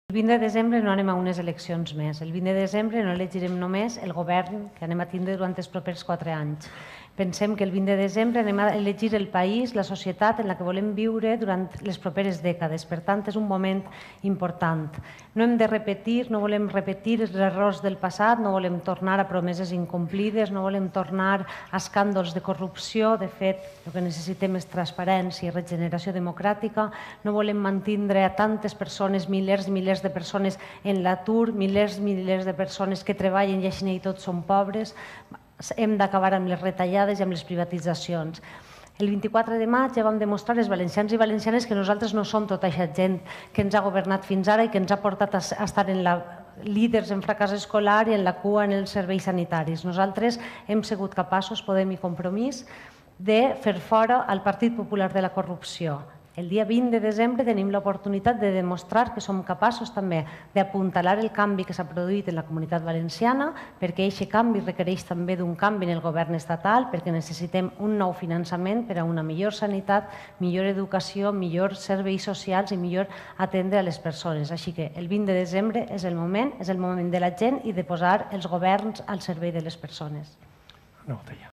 El 20 de desembre no anem a unes eleccions més. El 20 de desembre no elegirem només el govern que anem a tindre durant els propers 4 anys. Pensem que el 20 de desembre anem a elegir el país, la societat en la que volem viure durant les properes dècades. Per tant, és un moment important. No hem de repetir, no volem repetir els errors del passat, no volem tornar a promeses incomplides, no volem tornar a escàndols de corrupció. De fet, el que necessitem és transparència i regeneració democràtica. No volem mantindre a tantes persones, milers i milers de persones en l'atur, milers i milers de persones que treballen i així i tots són pobres. Hem d'acabar amb les retallades i amb les privatitzacions. El 24 de maig ja vam demostrar als valencians i valencianes que nosaltres no som tota aquesta gent que ens ha governat fins ara i que ens ha portat a estar líders en fracàs escolar i en la cua en els serveis sanitaris. Nosaltres hem sigut capaços, Podem i Compromís, de fer fora el Partit Popular de la corrupció. El dia 20 de desembre tenim l'oportunitat de demostrar que som capaços també d'apuntalar el canvi que s'ha produït en la Comunitat Valenciana, perquè aquest canvi requereix també d'un canvi en el govern estatal, perquè necessitem un nou finançament per a una millor sanitat, millor educació, millors serveis socials i millor atendre a les persones. Així que el 20 de desembre és el moment de la gent i de posar els governs al servei de les persones. Una botella.